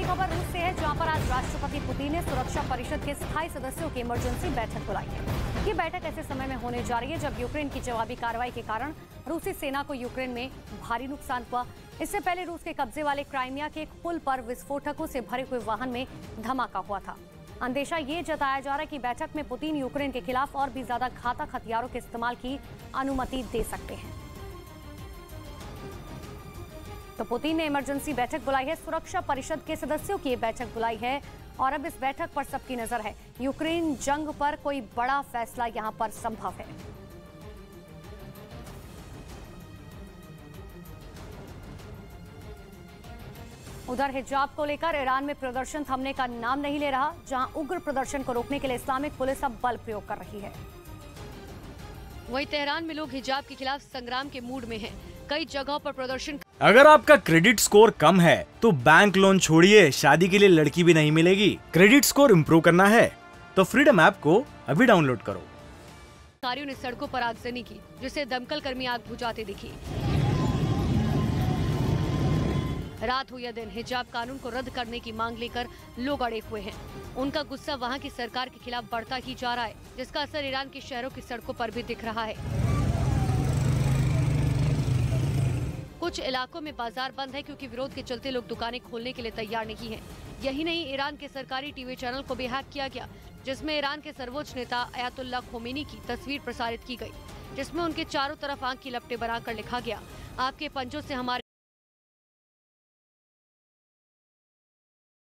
खबर रूस से है, जहां पर आज राष्ट्रपति पुतिन ने सुरक्षा परिषद के स्थायी सदस्यों की इमरजेंसी बैठक बुलाई है। ये बैठक ऐसे समय में होने जा रही है जब यूक्रेन की जवाबी कार्रवाई के कारण रूसी सेना को यूक्रेन में भारी नुकसान हुआ। इससे पहले रूस के कब्जे वाले क्राइमिया के एक पुल पर विस्फोटकों से भरे हुए वाहन में धमाका हुआ था। अंदेशा ये जताया जा रहा है कि बैठक में पुतिन यूक्रेन के खिलाफ और भी ज्यादा घातक हथियारों के इस्तेमाल की अनुमति दे सकते हैं। तो पुतिन ने इमरजेंसी बैठक बुलाई है, सुरक्षा परिषद के सदस्यों की बैठक बुलाई है और अब इस बैठक पर सबकी नजर है। यूक्रेन जंग पर कोई बड़ा फैसला यहां पर संभव है। उधर हिजाब को लेकर ईरान में प्रदर्शन थमने का नाम नहीं ले रहा, जहां उग्र प्रदर्शन को रोकने के लिए इस्लामिक पुलिस अब बल प्रयोग कर रही है। वहीं तेहरान में लोग हिजाब के खिलाफ संग्राम के मूड में हैं। कई जगहों पर प्रदर्शन। अगर आपका क्रेडिट स्कोर कम है तो बैंक लोन छोड़िए, शादी के लिए लड़की भी नहीं मिलेगी। क्रेडिट स्कोर इम्प्रूव करना है तो फ्रीडम ऐप को अभी डाउनलोड करो। अधिकारियों ने सड़कों पर आगजनी की, जिससे दमकल कर्मी आग बुझाते दिखे। रात हो या दिन, हिजाब कानून को रद्द करने की मांग लेकर लोग अड़े हुए हैं। उनका गुस्सा वहां की सरकार के खिलाफ बढ़ता ही जा रहा है, जिसका असर ईरान के शहरों की सड़कों पर भी दिख रहा है। कुछ इलाकों में बाजार बंद है क्योंकि विरोध के चलते लोग दुकानें खोलने के लिए तैयार नहीं हैं। यही नहीं, ईरान के सरकारी टीवी चैनल को भी हैक किया गया, जिसमें ईरान के सर्वोच्च नेता अयातुल्ला खोमेनी की तस्वीर प्रसारित की गई, जिसमें उनके चारों तरफ आंख की लपटें बनाकर लिखा गया, आपके पंजों से हमारे